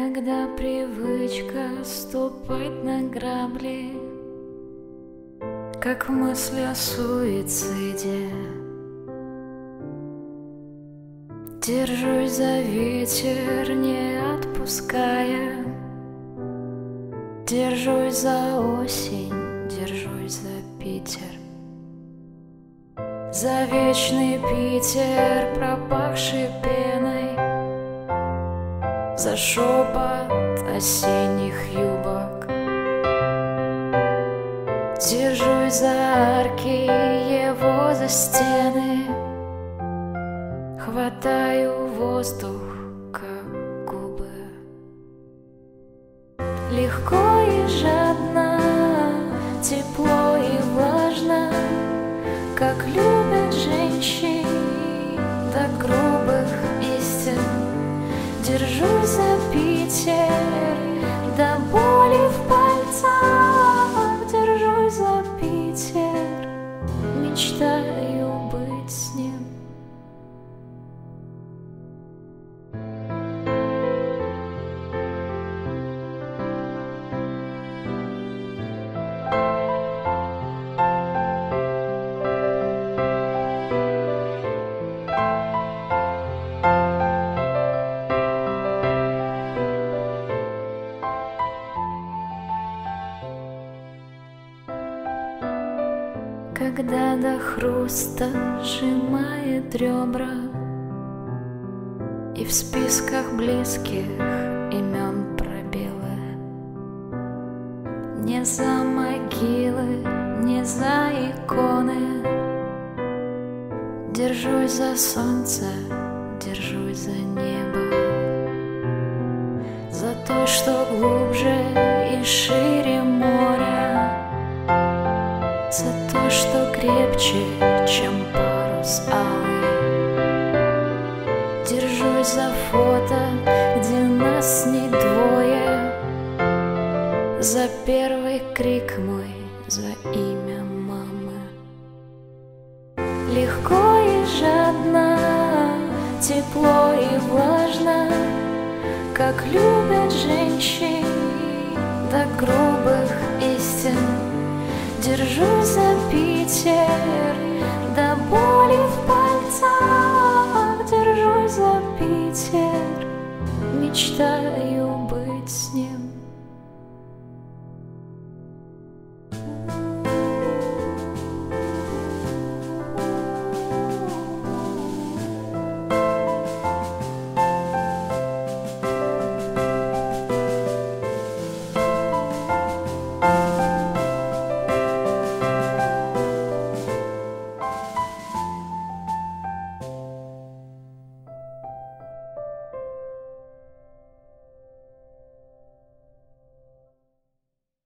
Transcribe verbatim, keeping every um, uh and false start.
Когда привычка ступать на грабли, как мысли о суициде, держусь за ветер, не отпуская, держусь за осень, держусь за Питер, за вечный Питер, пропахший пеной, за шепот осенних юбок. Держусь за арки, его за стены, хватаю воздух, как губы. Легко и жадно, тепло и влажно, как любят женщин до грубых истин. Держусь за Питер, до боли в пальцах. Держусь за Питер, мечтаю быть с ним. Когда до хруста сжимает ребра, и в списках близких имен пробелы. Не за могилы, не за иконы. Держусь за солнце, держусь за небо, за то, что глубже и шире моря, за то, что крепче, чем парус алый. Держусь за фото, где нас не двое, за первый крик мой, за имя мамы. Легко и жадно, тепло и влажно, как любят женщин до грубых истин. Держусь за Питер, до боли в пальцах. Держусь за Питер, мечтаю быть с ним.